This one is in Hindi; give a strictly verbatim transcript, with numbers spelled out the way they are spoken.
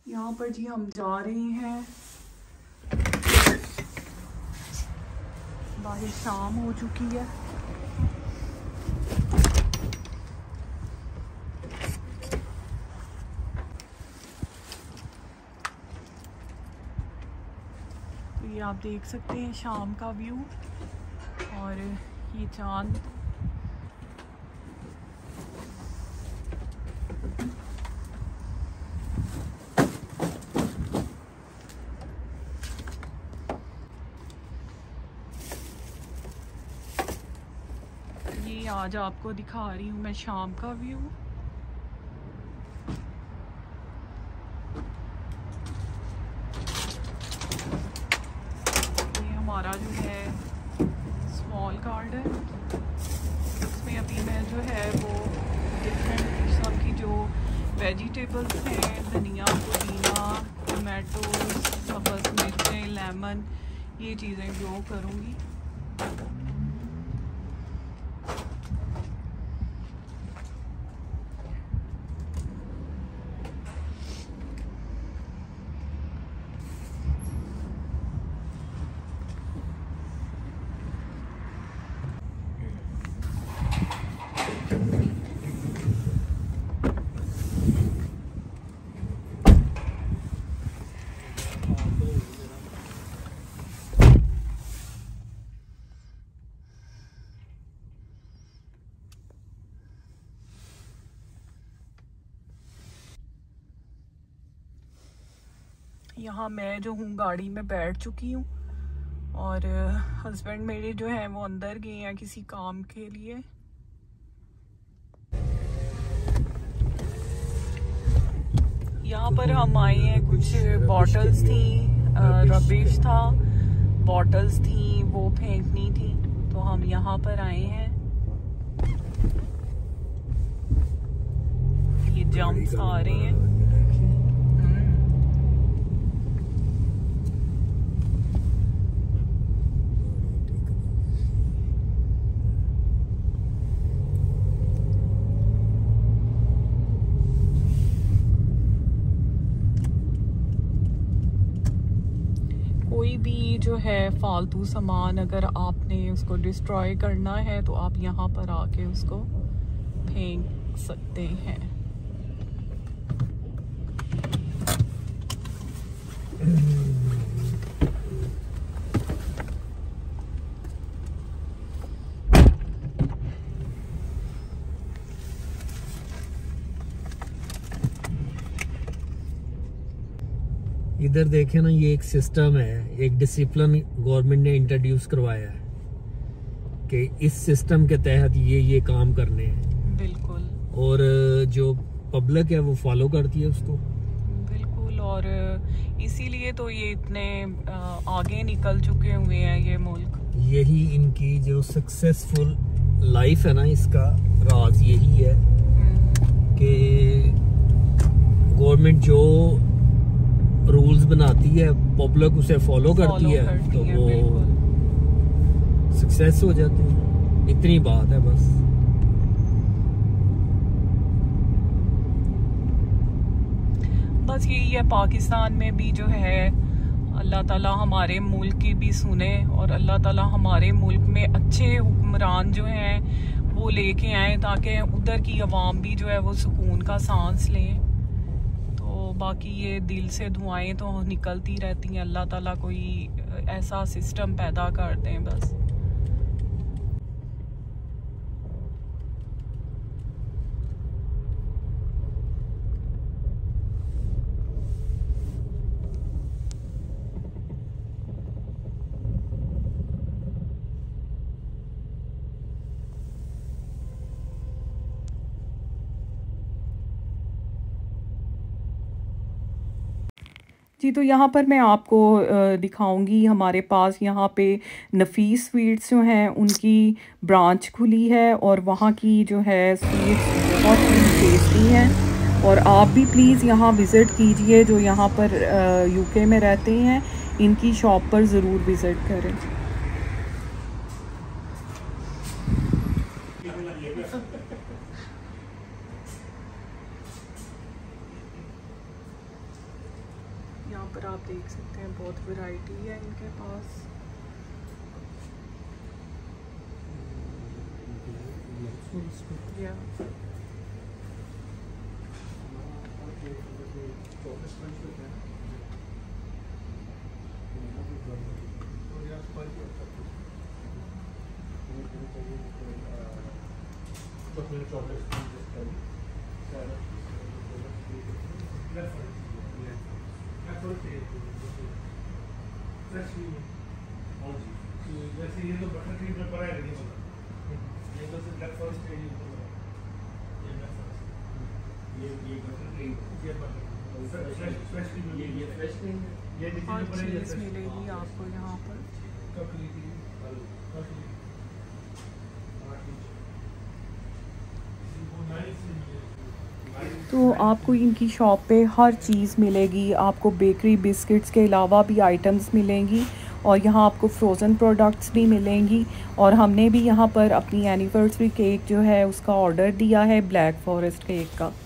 यहाँ पर जी हम जा रहे हैं, बाहर शाम हो चुकी है। तो ये आप देख सकते हैं शाम का व्यू और ये चांद। ये आज आपको दिखा रही हूँ मैं शाम का व्यू। ये हमारा जो है स्मॉल गार्डन, इसमें अभी मैं जो है वो डिफरेंट किस्म की जो वेजिटेबल्स हैं, धनिया, पुदीना, टमाटोज, सब्ज़ मिर्चें, लेमन, ये चीज़ें ग्रो करूँगी। यहाँ मैं जो हूँ गाड़ी में बैठ चुकी हूँ और हस्बैंड मेरे जो हैं वो अंदर गए हैं किसी काम के लिए। यहाँ पर हम आए हैं, कुछ बॉटल्स थी, रबिश था, बॉटल्स थी वो फेंकनी थी, तो हम यहाँ पर आए हैं। ये जम्प्स आ रहे हैं। कोई भी जो है फालतू सामान अगर आपने उसको डिस्ट्रॉय करना है तो आप यहाँ पर आके उसको फेंक सकते हैं। इधर देखें ना, ये एक सिस्टम है, एक डिसिप्लिन गवर्नमेंट ने इंट्रोड्यूस करवाया है कि इस सिस्टम के तहत ये ये काम करने हैं। बिल्कुल। और जो पब्लिक है वो फॉलो करती है उसको। बिल्कुल, और इसीलिए तो ये इतने आगे निकल चुके हुए हैं ये मुल्क। यही इनकी जो सक्सेसफुल लाइफ है ना, इसका राज यही है कि गवर्नमेंट जो रूल्स बनाती है पब्लिक उसे फॉलो करती है, करती तो है, वो सक्सेस हो जाती है। इतनी बात है बस। बस यही है, पाकिस्तान में भी जो है अल्लाह ताला हमारे मुल्क की भी सुने और अल्लाह ताला हमारे मुल्क में अच्छे हुक्मरान जो हैं वो लेके आए ताकि उधर की आवाम भी जो है वो सुकून का सांस लें। बाकी ये दिल से दुआएं तो निकलती रहती हैं, अल्लाह ताला कोई ऐसा सिस्टम पैदा कर दें बस। जी, तो यहाँ पर मैं आपको दिखाऊंगी, हमारे पास यहाँ पे नफीस स्वीट्स जो हैं उनकी ब्रांच खुली है और वहाँ की जो है स्वीट्स बहुत ही टेस्टी हैं। और आप भी प्लीज़ यहाँ विज़िट कीजिए, जो यहाँ पर यूके में रहते हैं इनकी शॉप पर ज़रूर विज़िट करें। यहाँ पर आप देख सकते हैं बहुत वैरायटी है इनके पास। या जैसे ये तो बटर क्रीम में पड़ा है नहीं पता, ये तो सिर्फ ब्लैक फॉरेस्ट है, ये ब्लैक फॉरेस्ट, ये ये बटर क्रीम, ये बटर फ्रेश फ्रेश क्रीम, ये ये फ्रेश क्रीम है, ये हर चीज़ मिलेगी आपको यहाँ पर। कब ली थी कल कल ली तो आपको इनकी शॉप पे हर चीज़ मिलेगी। आपको बेकरी बिस्किट्स के अलावा भी आइटम्स मिलेंगी और यहाँ आपको फ्रोज़न प्रोडक्ट्स भी मिलेंगी। और हमने भी यहाँ पर अपनी एनिवर्सरी केक जो है उसका ऑर्डर दिया है, ब्लैक फॉरेस्ट केक का।